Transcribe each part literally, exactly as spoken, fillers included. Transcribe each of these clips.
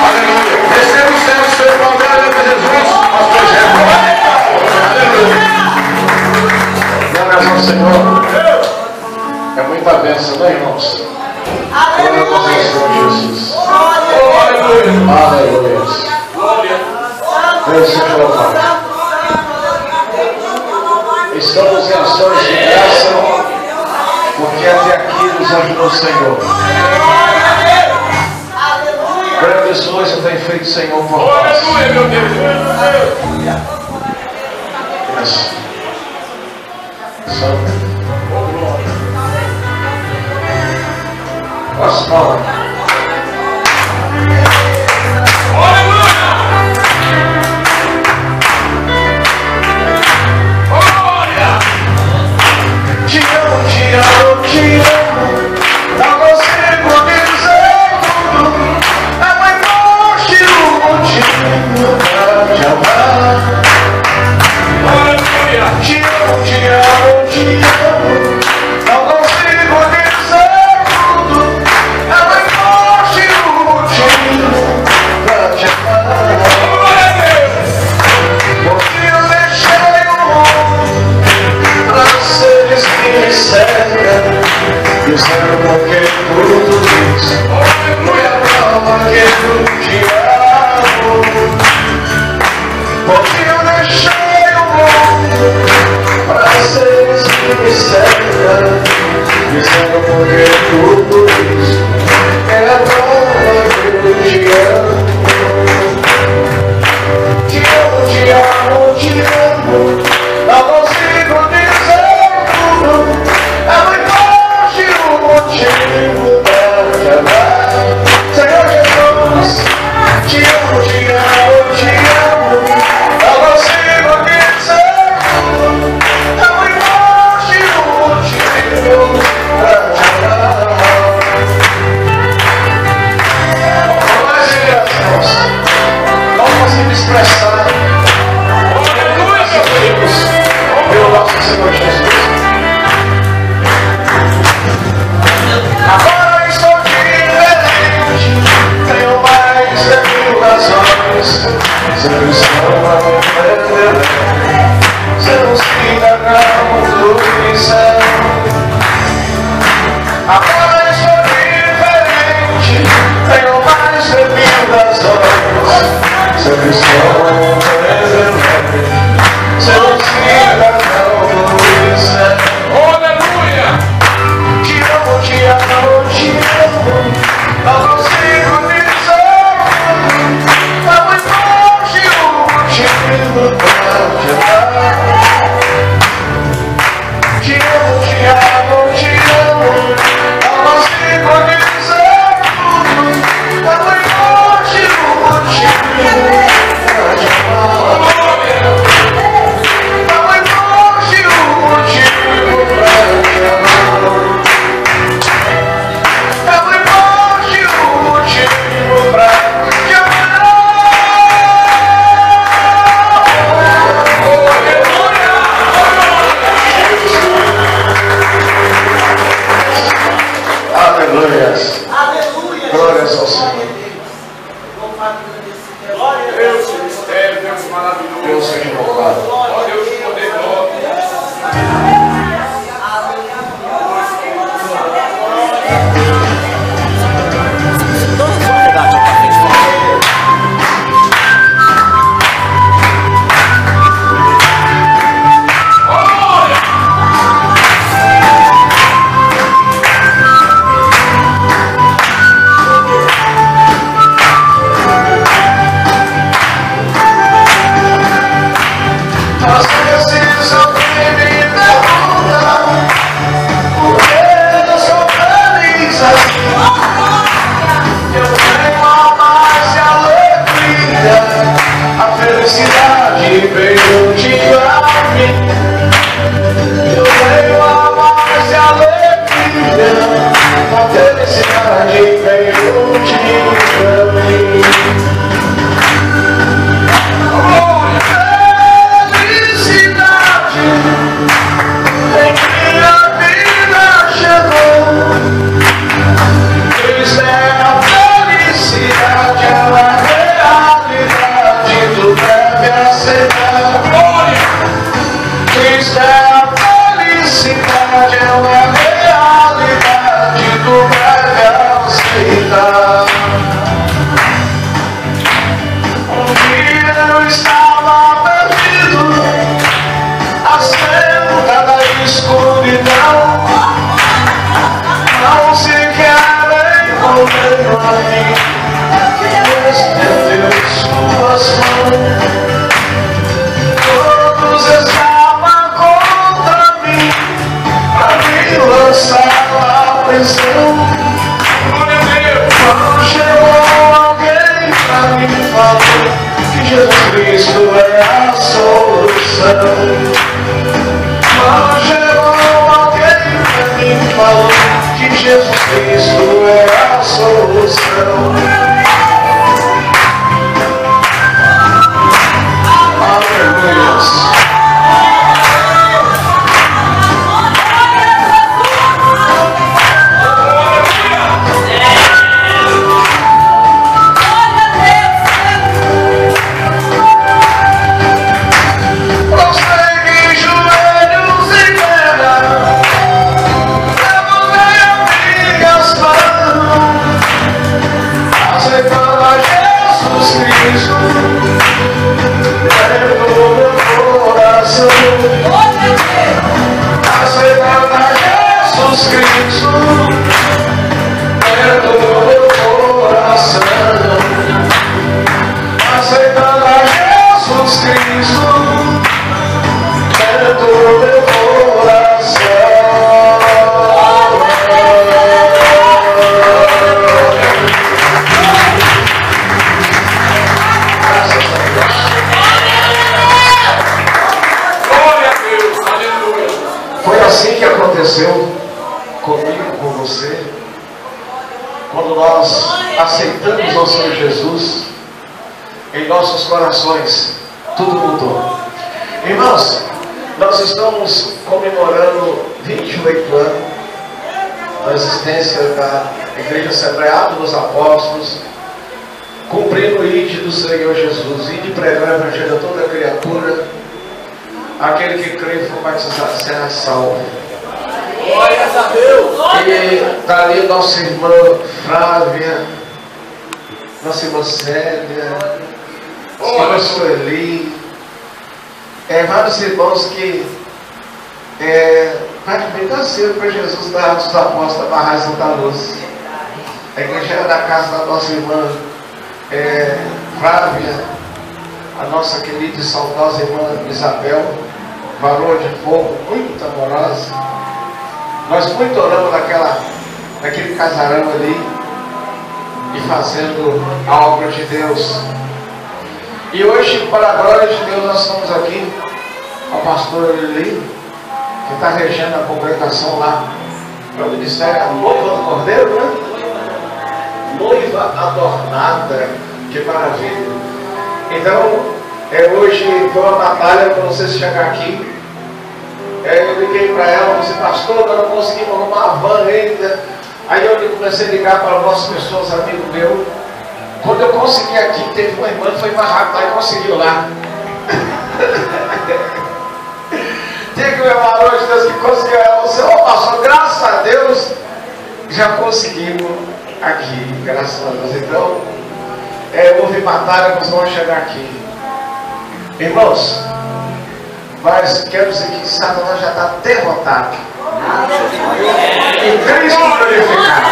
Aleluia. Receba o céu, o seu glória de Jesus. Nós projetamos. Aleluia. Glórias ao Senhor. É muita bênção, né, irmãos? Glórias ao Senhor Jesus. Aleluia. Aleluia. Deus seja louvado. Estamos em ações de graça, porque até aqui nos ajudou o Senhor. Grandes coisas tem feito o Senhor por nós. Aleluia, meu Deus. Santo. As palmas. Te amo, te amo, te amo. Não consigo dizer tudo. É mais forte o motivo pra te amar. Te amo, te amo, te amo. Não consigo dizer tudo. É mais forte o motivo pra te amar. Porque eu deixei o mundo pra seres que me cercam, dizendo porque tudo isso foi a prova que eu te amo. Porque eu deixei o mundo pra seres que me cercam, dizendo porque tudo isso é a prova que eu te amo. Te amo, te amo, te amo. Não consigo dizer tudo. É muito forte o motivo para te amar. Senhor Jesus, te amo, te amo, te amo. Não consigo dizer tudo. É muito forte o motivo para te amar. Mais irmãos, não consigo expressar pelo nosso Senhor Jesus. Agora estou diferente, tenho mais de mil razões. Sempre estou a me perder, sermos que derramamos do pincel. Agora estou diferente, tenho mais de mil razões. Sempre estou a me perder, sermos que derramamos do pincel. Aleluia! Te amo, te amo, te amo. Não consigo dizer tudo. É muito forte o motivo pra te amar. Te amo, te amo, te amo. Não consigo dizer tudo. É muito forte o motivo pra te amar. É muito forte o motivo pra te amar. É muito forte o motivo pra te amar. Aleluias. Aleluia. Glórias ao Senhor. Glória a Deus. Deus maravilhoso. Deus seja louvado. Ó Deus de poder, glória. Nós veio a mim, estendeu suas mãos. Todos estavam contra mim, pra me lançar à prisão. Quando chegou alguém pra mim, falou que Jesus Cristo é a solução. Quando chegou alguém pra mim, falou que Jesus Cristo é a solução. Aleluia. Comigo, com você, quando nós aceitamos ao Senhor Jesus em nossos corações, tudo mudou. Irmãos, nós estamos comemorando vinte e oito anos da existência da Igreja Assembleada dos Apóstolos, cumprindo o I D do Senhor Jesus, I D pregar o Evangelho a toda criatura, aquele que crê e for batizado será salvo. Glórias a Deus! E está ali nossa irmã Flávia, nossa irmã Célia, irmã Sueli, é, vários irmãos que é, praticamente nasceram para Jesus da Atos dos Apóstolos da Barra Santa Luz. A igreja era da casa da nossa irmã é, Flávia, a nossa querida e saudosa irmã Isabel, valor de fogo, muito amorosa. Nós muito oramos naquela, naquele casarão ali e fazendo a obra de Deus. E hoje, para a glória de Deus, nós estamos aqui com a pastora Lili, que está regendo a congregação lá para o ministério, a noiva do Cordeiro, né? Noiva adornada, que maravilha. Então, é, hoje foi uma batalha para você chegar aqui. É, eu liguei para ela, disse, pastor, nós não conseguimos arrumar a van ainda. Aí eu comecei a ligar para algumas pessoas, amigo meu. Quando eu consegui aqui, teve uma irmã que foi mais rápido e conseguiu lá. Diga meu valor de Deus que conseguiu. Ela disse, ô pastor, graças a Deus, já conseguimos aqui, graças a Deus. Então, é, houve batalha, nós vamos chegar aqui. Irmãos, mas quero dizer que Satanás já está derrotado. E Cristo glorificado.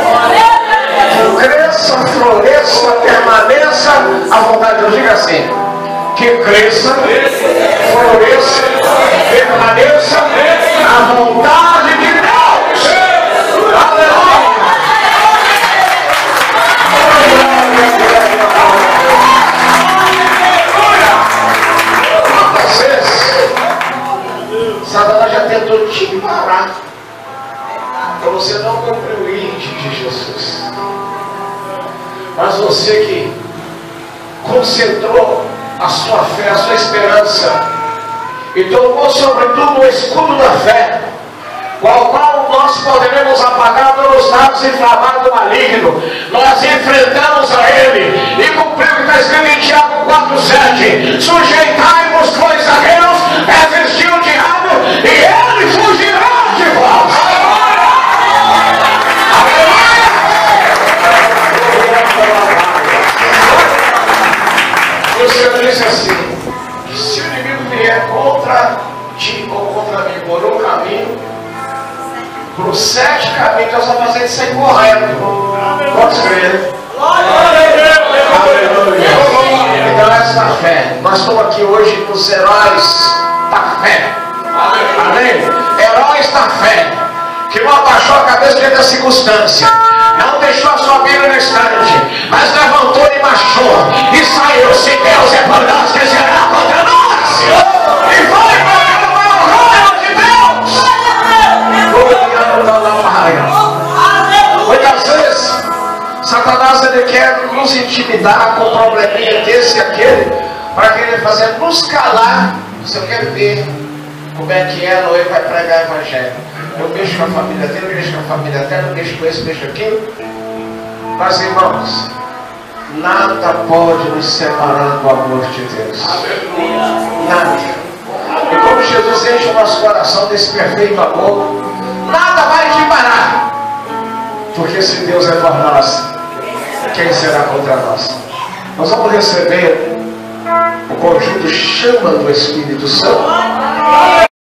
Cresça, floresça, permaneça à vontade de Deus. Diga assim: que cresça, floresça, permaneça à vontade de Deus. Aleluia. Quantas vezes Satanás já tentou te parar para você não cumprir o I D de Jesus? Mas você que concentrou a sua fé, a sua esperança e tomou sobretudo o escudo da fé, qual qual nós poderemos apagar todos os dados inflamados do maligno. Nós enfrentamos a ele e cumprimos o que está escrito em Tiago quatro, sete: sujeitai-vos, pois, a Deus, resistir o diabo e ele fugirá de vós. O Senhor disse assim: que se o inimigo vier contra ti ou contra mim por um caminho, por sete caminhos, nós vamos fazer isso aí correto. crer? Aleluia. Então essa fé. Nós estamos aqui hoje com os heróis da fé. Amém? Heróis da fé. Que não abaixou a cabeça diante da circunstância. Não deixou a sua Bíblia no estante. Mas levantou e marchou. E saiu. Se Deus é por nós, quem será contra nós? E foi proclamar o reino de Deus. Muitas vezes Satanás ele quer nos intimidar com um probleminha desse e aquele, para querer fazer nos calar. Se eu quero ver como é que é, Noé vai pregar o evangelho. Eu mexo com a família dele, eu mexo com a família dela, eu mexo com esse, mexo aquilo. Mas irmãos, nada pode nos separar do amor de Deus. Nada. E como Jesus enche o nosso coração desse perfeito amor, nada vai te parar. Porque se Deus é por nós, quem será contra nós? Nós vamos receber o conjunto chama do Espírito Santo.